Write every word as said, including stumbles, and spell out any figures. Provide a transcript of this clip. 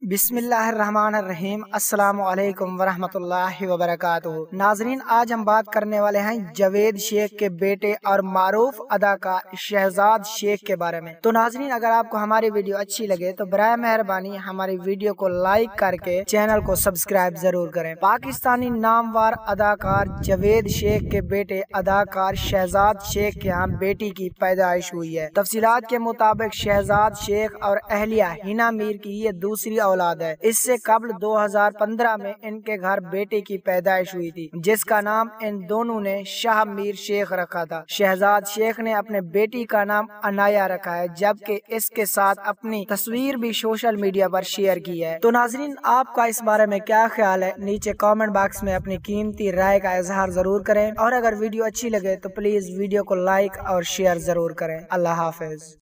बिस्मिल्लाहिर्रहमानिर्रहीम अस्सलामु अलैकुम वरहमतुल्लाहि वबरकातुहू। नाजरीन, आज हम बात करने वाले हैं जावेद शेख के बेटे और मारूफ अदाकार शहजाद शेख के बारे में। तो नाजरीन, अगर आपको हमारी वीडियो अच्छी लगे तो बराए मेहरबानी हमारी वीडियो को लाइक करके चैनल को सब्सक्राइब जरूर करें। पाकिस्तानी नामवर अदाकार जावेद शेख के बेटे अदाकार शहजाद शेख के यहाँ बेटी की पैदाइश हुई है। तफसीलात के मुताबिक शहजाद शेख और अहलिया हिना मीर की ये दूसरी औलाद है। इससे कबल दो हज़ार पंद्रह में इनके घर बेटे की पैदाइश हुई थी, जिसका नाम इन दोनों ने शाह मीर शेख रखा था। शहजाद शेख ने अपने बेटी का नाम अनाया रखा है, जबकि इसके साथ अपनी तस्वीर भी सोशल मीडिया पर शेयर की है। तो नाजरीन, आपका इस बारे में क्या ख्याल है? नीचे कमेंट बॉक्स में अपनी कीमती राय का इजहार जरूर करें और अगर वीडियो अच्छी लगे तो प्लीज वीडियो को लाइक और शेयर जरूर करें। अल्लाह हाफिज।